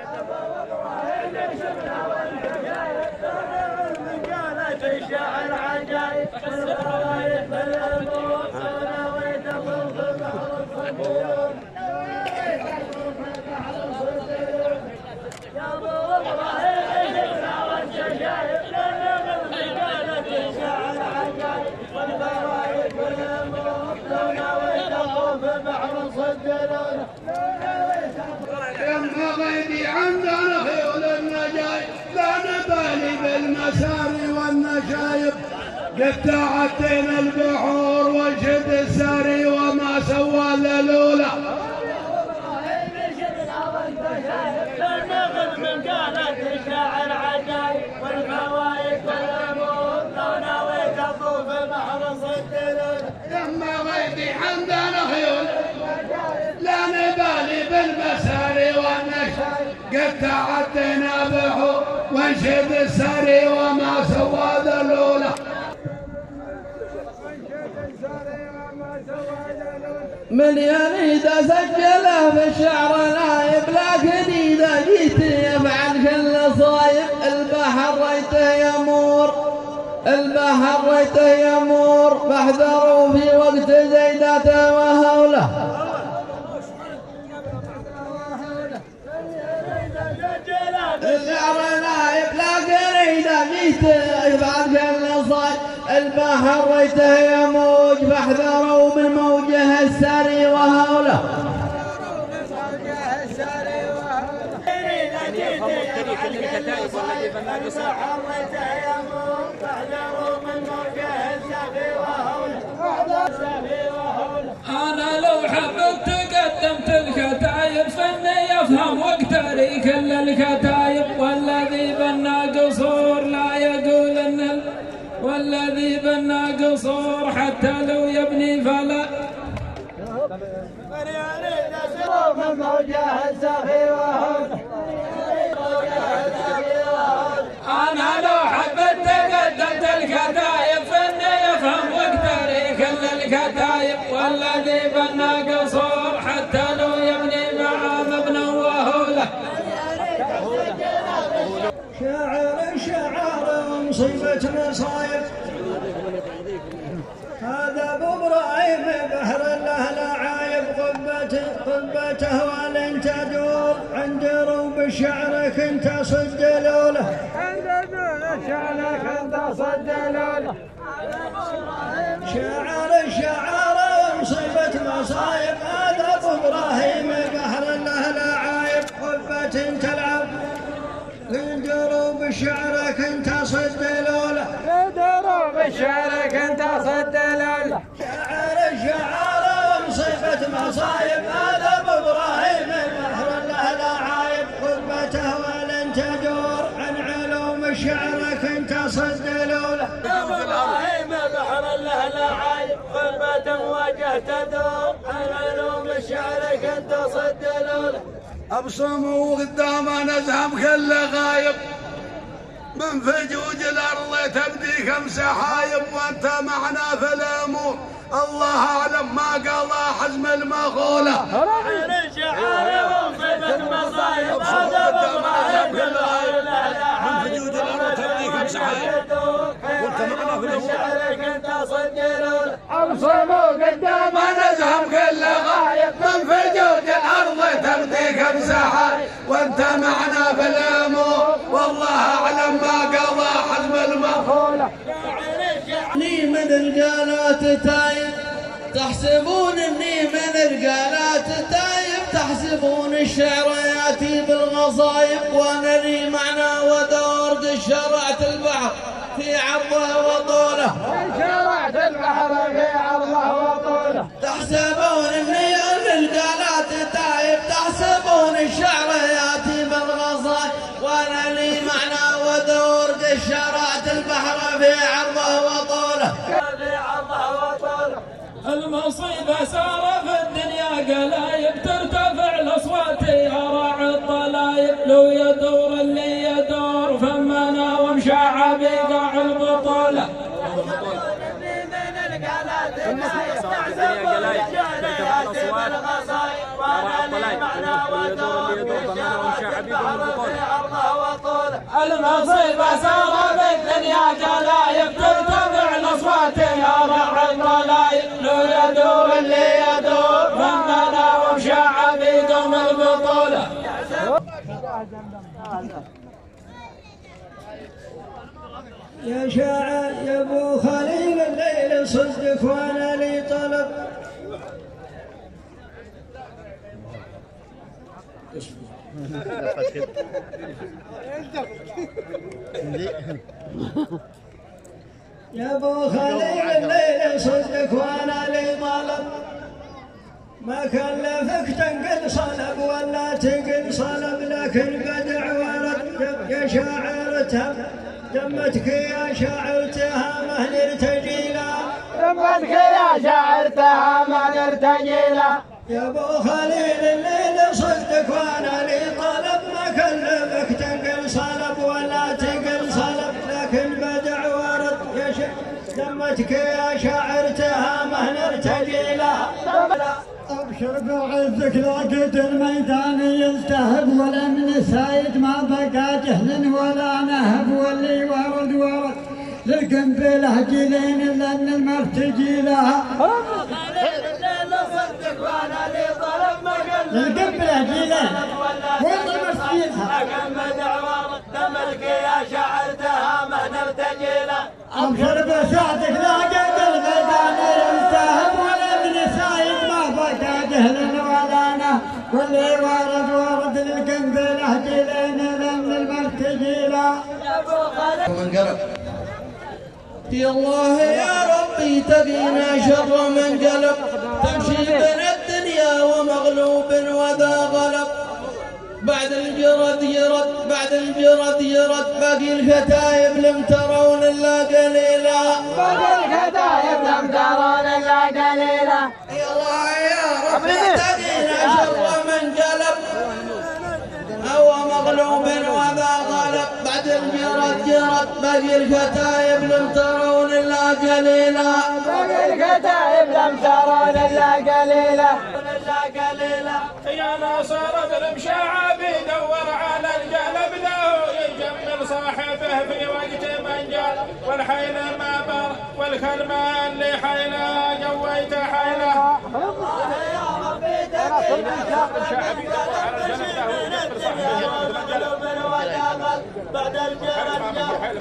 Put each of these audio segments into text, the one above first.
الشعر عجايب والفوايد بالموت ونويت اطوف بحر الصدور يا ابو ابراهيم شفنا والشجايب قالت الشعر عجايب والفوايد بالموت ونويت اطوف بحر الصدور يما غيبي عندنا خيول النجايب لا نبالي بالمساري والنشايب قد تعدينا البحور وانشد الساري وما سوى الا الاولى من قالت الشاعر عجايب والفوايد بالموت لو نويت اطوف بحر صدر يما غيبي عندنا خيول لا نبالي بالمساري والنشايب قد تعدينا بحور وانشد الساري وما سوى ذا الاولى مليون إذا سجله في الشعر نايب لكن إذا جيت يفعل كل صايب البحر ريته يمور البحر ريته يمور فاحذروا في وقت زيدته وهوله الشعر نايب لكن إذا جيت يفعل كل صايب البحر ريته يموج فاحذروا من موجه السري وهوله أنا لو حبيت قدمت الكتايب فني يفهم واقتري كل الكتايب والذي بنى قصور لا يقول ان والذي بنى قصور حتى لو يبني فلا من موجه السخي وهوله أنا لو حبيت قدمت الكتايب فني يفهم واقتري كل الكتايب والذي بنى قصور حتى لو يبني مع مبنى وهوله شعر مصيبة مصايب هذا ابو ابراهيم بحر له لعايب قبته ولن تدور عند روب الشعر كنت صد لوله عند الشعر كنت صد لوله شعر مصيبة مصايب هذا ابو ابراهيم بحر له لعايب قبة تلعب دروب الشعر كنت صد لوله دروب الشعر كنت صد لوله شعر مصيبة مصايب هذا ابو ابراهيم بحر له لعايب قبته ولن تدور عن علوم الشعر كنت صد لوله ابو ابراهيم بحر له لعايب قبته وجهت دور عن علوم الشعر كنت صد لوله ابصموا قدام نزهم كل غايب من فجوج الارض تبدي كم سحايب وانت معنا في الامور الله اعلم ما قضى حزم المغوله الشعر وصفة مصايب هذا ابو ابراهيم من فجوج الارض تبدي كم سحايب وانت معنا في الامور كنت صد لوله ابصموا قدام نزهم كل غايب من فجوج الارض تبدي كم سحايب وانت معنا في الامور والله اعلم ما قضى حزم المغوله اني من القالات تايب تحسبون اني من القالات تايب تحسبون الشعر ياتي بالغصايب وانا لي معنى ودور قد شرعت البحر في عرضه وطوله شرعت البحر في عرضه وطوله تحسبون اني من القالات تايب تحسبون الشعر ياتي بالغصايب وانا لي معنى ودور قد شرعت البحر في عرضه وطوله المصيبة صار في الدنيا قلايب ترتفع الأصوات يا راعي الطلايب لو يدور اللي يدور فمنا ومشاع بقاع البطولة المصيبة صار في الدنيا قلايب ترتفع الأصوات يا راعي الطلايب لو يدور اللي يدور فمنا ومشاع البحر في عرضه وطوله. المصيبة صار بالدنيا جلايب ترتفع لأصواتها مع الضلايب. لو يدور اللي يدور فننا ومشاع بيدوم البطولة. يا شاعر يا ابو خليل الليل صدق وانا لي طلب. يا ابو خليل الليل صدق وانا لي طلب. ما كلفك تنقل صلب ولا تنقل صلب لكن قد عورت يا شاعر تهم. دمتك يا شاعر تهامه نرتجيلا. دمتك يا شاعر تهامه نرتجيلا. يا ابو خليل الليل صدق وانا لي طلب. ما كلفك تنقل صلب ولا تنقل صلب لكن بدع ورد يا شاعر. دمتك يا شاعر تهامه نرتجيلا. ابشر بعزك لقيت الميدان يلتهب والامن سايد ما بقى جهل ولا نهب واللي ورد للقنبله جيلين لان المرتجي لها. للقنبله جيلين واللي مرتجي لها. دمك يا شاعر تهامه نرتجي له. ابشر بسعدك لقيت الميدان يلتهب والامن سايد ما بقى جهل ولا نهب واللي ورد للقنبله جيلين لان المرتجي لها. يا الله يا ربي تقينا شر من قلب. تمشي بين الدنيا ومغلوب وذا غلب. بعد الجرد يرد بعد الجرد يرد. باقي الكتايب لم ترون الا قليلا. باقي الكتايب لم ترون الا قليلا. يا الله يا ربي تقينا شر من قلب. هو مغلوب وذا غلب. بعد الجرد يرد. باقي الكتايب لم ترون الا قليلا. باقي الكتايب لم ترون الا قليلا. يا ناصر بالمشاعة بيدور على القلب له يجمل صاحبه في وقت من جال. والحيل ما بر والكلمة اللي حيلها جويت حيلها. يا ربي تقينا شر من قلب. بعد الجرد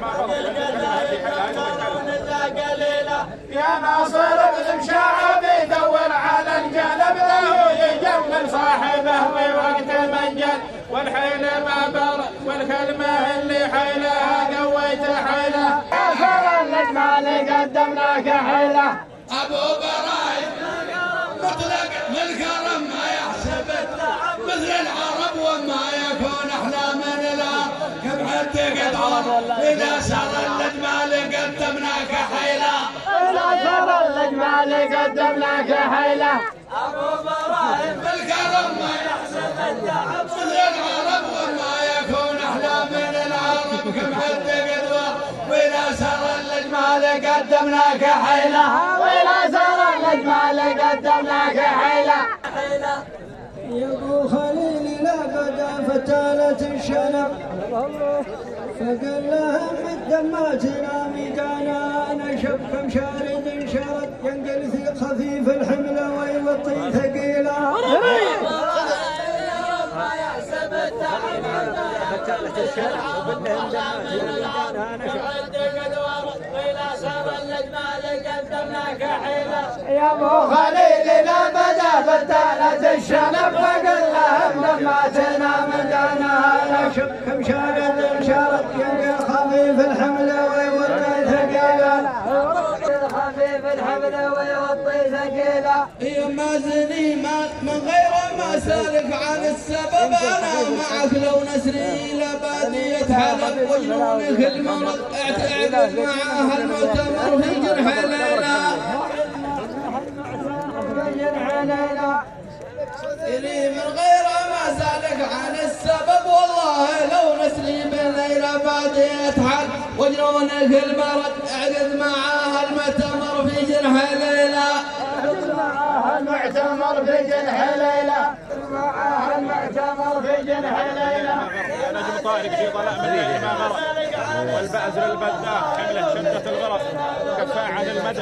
يا ناصر بالمشاعة بيدور على القلب له يجمل صاحبه في وقت من جال. والحيل ما بر والكلمة اللي حيلها قويت حيلها. يا سر النجمة اللي قدمناك حيلة. ابو برايم مطلق للكرم ما يحسب مثل العرب وما يكون احلى من الارض. كم حد قدر اذا سر النجمة قدمناك حيله. إذا سر النجمة اللي قدمناك حيلة. ابو برايم الكرم ما يحسب مثل العرب وما يكون احلى من العرب. كم حد قدر واذا سر النجمة قدمناك حيله. وإذا سر النجمة اللي قدمناك حيلة. يا ابو خليل لا بدا فتالة الشنب. فقال لهم الدماتنا ميدانا نشب. كم شارد شرد ينقل في خفيف الحمل ويوطي ثقيله. يا ابو خليل لا بدا فتالة الشنب. فقل لهم دماتنا مدانا نشب. كم شارد شرد ينقل خفيف الحمل ويوطي ثقيله. خفيف الحمل ويوطي ثقيله. يا مازني من غير ما سالك عن السبب. انا معك لو نسري الى بادية حلب. وجنونك المرض اعتقد معها المؤتمر في جرح ليلى. إلي من غير ما سالك عن السبب. والله لو نسري بالليلة بادية حلب. وجنونك المرض اعقد معها المؤتمر في جرح ليلى. المعتمر في جنح ليلى. المعتمر في جنح ليلى. طارق في ظلام الليل ما غرب والبأزر البذاء حمله شدة الغرب كفى عن المدى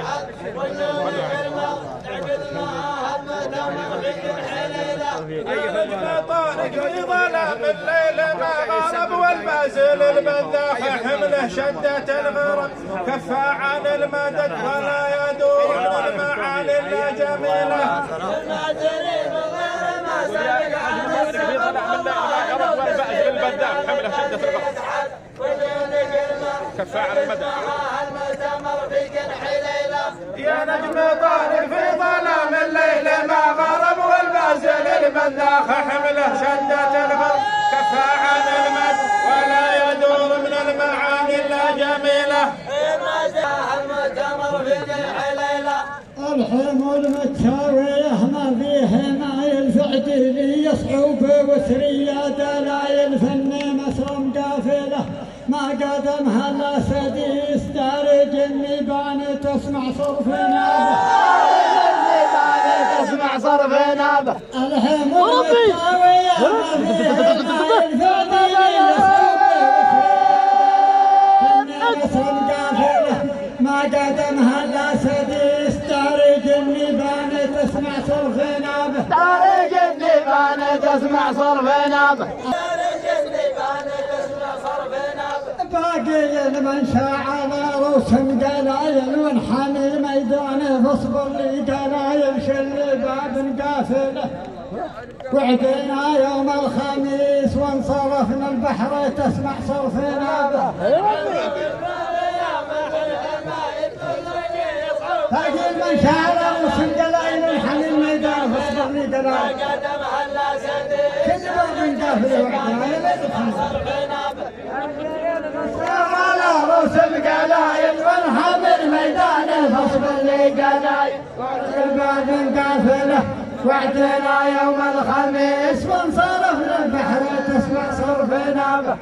طارق في ظلام الليل ما غرب والبأزر البذاء حمله شدة الغرب كفى عن المدد ولا يدور من المعالي الا جميله والبأزر البذاء حمله شدة الغرب كفى عن المدى يا نجم طارق في ظلام الليل ما غرب والبأزر البذاخ حمله شدة الغرب كفى عن المد ولا يدور من المعاني الا جميله الحم المتساوية ما فيه ما يلفع لي يصعب وسرية دلايل فن مسرم قافلة ما قدمها الا سديس دارج النبان تسمع صرف نابه تسمع صرف نابه الحم المتساوية ما فيه ما يلفع لي يصعب مسرم قافلة ما قدمها الا سديس دارج النبان تسمع صرف نابه دارج النبان تسمع صرف نابه باقي من شاع رسم قلايل وانحني ميدانه فاصبر لي قلايل شل باب قافله وعدينا يوم الخميس وانصرفنا البحر تسمع صرفنا به باقي من شاع رسم قلايل وانحني ميدانه فاصبر لي قلايل كذبوا من قافله وعدينا على رسم قلايل والحمل ميدانه فاصبر لي قلايل الباب قافله وعدنا يوم الخميس وانصرفنا البحر تسمع صرفنا به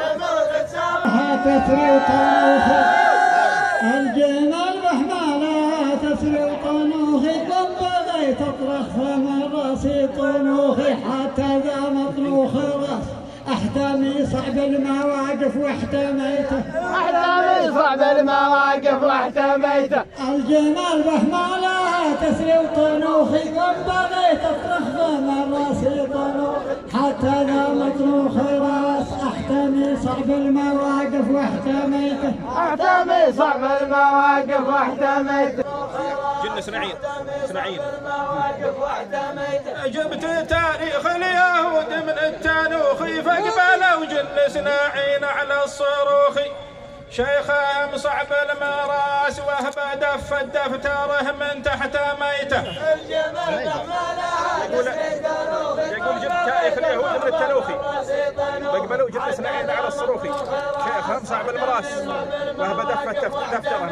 تسري وطنوخي الجمال بحمالها تسري وطنوخي طبغي تطرخ فم راسي طنوخي حتى ذا مطنوخ الراس احتمي صعب المواقف واحتميته احتمي صعب المواقف واحتميته الجمال بحمالها تسري وطنوخي قنبغي تطرخ فم راسي طنوخ حتى ذا مطروخ راس احتمي صعب المواقف واحتميته احتمي صعب المواقف واحتميته جن سنعين جبت تاريخ اليهود من التانوخ فاقبلوا جن سناعين على الصاروخ شيخهم صعب المراس وهب دف الدفتره من تحت ميته يقول جبت تاريخ اليهود من التانوخي فاقبلوا جن سناعين على الصاروخ شيخهم صعب المراس وهب دف الدفتره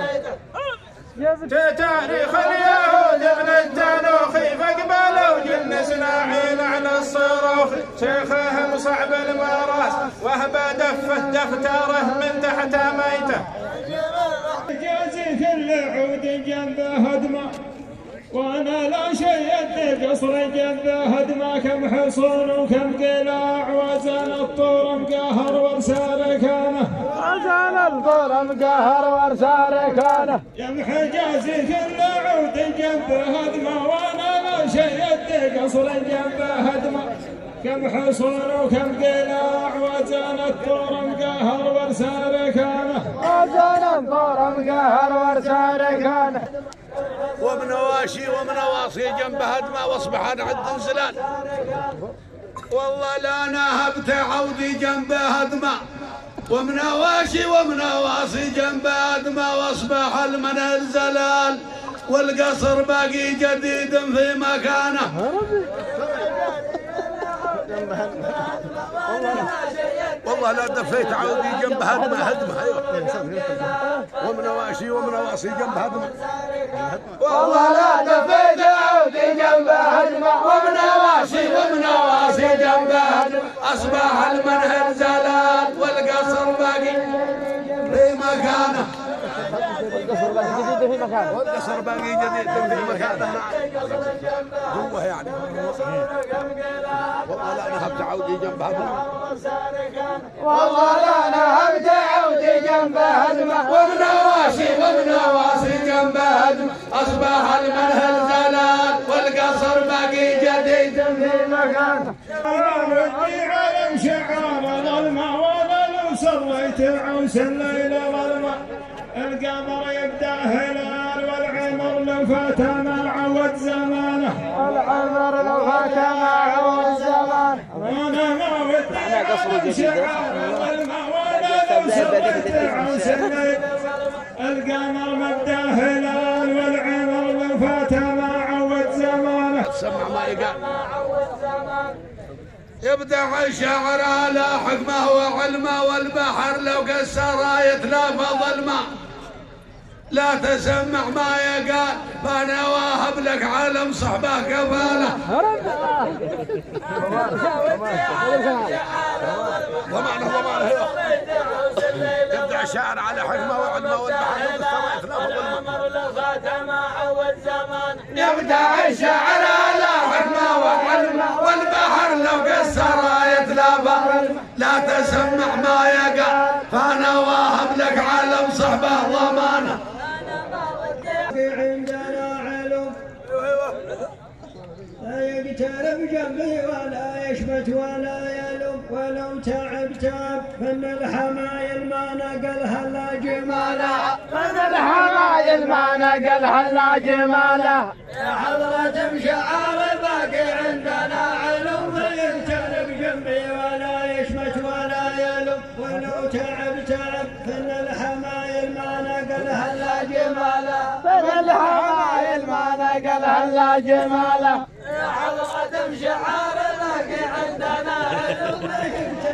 تاريخ اليهود من التانوخي فاقبلوا جن سناعين على الصاروخ شيخهم صعب المراس وهب دفتره من تحت ميته جازي كل عود جنبه هدمه وانا لا شيء يدي قصر جنبه هدمه كم حصون وكم قلاع وزن الطور مقهر ورسال كانه وزن الطور مقهر ورسال كانه يم حجازي كل عود جنبه هدمه وانا لا شيء يدي قصر جنبه هدمه كم حصون وكم قلاع وزن الطور مقهر ورسال كانه وزن الطور مقهر ورسال كانه ومنواشي ومنواصي جنب هدمه واصبح نعد انزلال والله لا نهبت عودي جنب هدمه ومنواشي ومنواصي جنب هدمه واصبح المنهل زلال والقصر باقي جديد في مكانه والله لا دفيت عودي جنب هدمه ايوه ومنواصي جنب هدمه والله لا دفيت عودي جنب هدمه ومنواصي جنب هدمه اصبح المنهل زلال والقصر باقي في مكانه في مكانه والقصر باقي جديد في مكانه جوه يعني والله لا نهب تعودي جنب هدمه والله لا نهب تعودي جنب هدمه وبنواسي جنب هدمه أصبح المنهل زلال والقصر باقي جديد في مكانه ودي علم شعار ظلمه ولا لو صليت عوس الليل ظلمه القمر يبدا هلال والعمر لو فات ما عود زمانه العمر لو فات ما عود زمانه وانا ما ودي علم شعار ظلمه ولا لو صليت عوس الليل القمر مبدا هلال والعمر لو فات ما عود زمانه سمع ما يقال يبدع الشعر على حكمه وعلمه والبحر لو قسر يتلافظ الماء لا تسمع ما يقال فانا واهب لك علم صحبه كفاله ضمانه يبدع الشعر على حكمه وعلمه والبحر لو قسر يتلافظ الماء يبدع الشعر على حكمه وعلمه والبحر لو قسر يتلافظ لا تسمع ما يقال فانا واهب لك علم صحبه ضمانه عندنا علم لا يقترب جنبي ولا يشمت ولا يلم ولو تعب فن الحمايل ما نقلها الا جمالها فن الحمايل ما نقلها الا جمالها يا حضرة مشعر باقي عندنا علم لا يقترب جنبي ولا يشمت ولا يلم ولو تعب فن الحمايل ما نقلها الا جمالها فن الحمايل ما نقلها الا جمالها يا حضرة مشعر باقي عندنا علم لا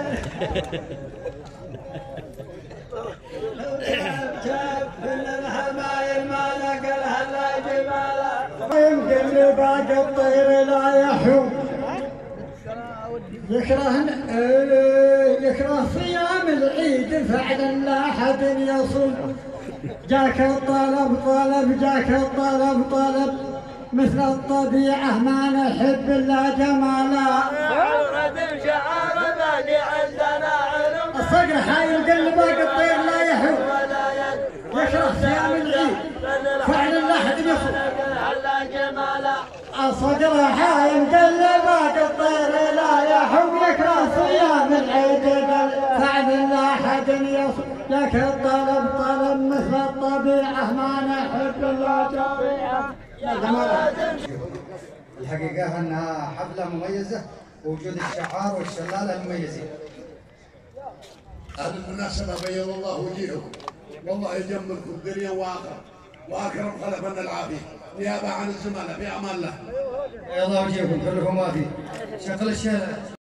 يقترب فن الحمايل ما نقلها الا جمالها يمكن باقي الطير لا يحوم يكره صيام العيد فعلا لا حد يصوم جاك الطلب جاك الطلب مثل الطبيعة ما نحب الا جمالها الصقر حايل قلب باقي الطير لا يحوم يكره صيام العيد فعلا لا حد يصوم الصقر حايل قلب باقي الطير لا يحوم يكره صيام العيد فعلا لا حد يصوم لك الطلب مثل الطبيعة ما نحب الا جمالها. الحقيقة أنها حفلة مميزة ووجود الشعار والشلالة المميزين. هذه المناسبة بيض الله وجيهكم والله يجملكم الدنيا وآخرة وأكرم خلفنا العافية نيابة عن الزملاء في أمان الله. الله وجيهكم كلكم وافي شغل الشارع.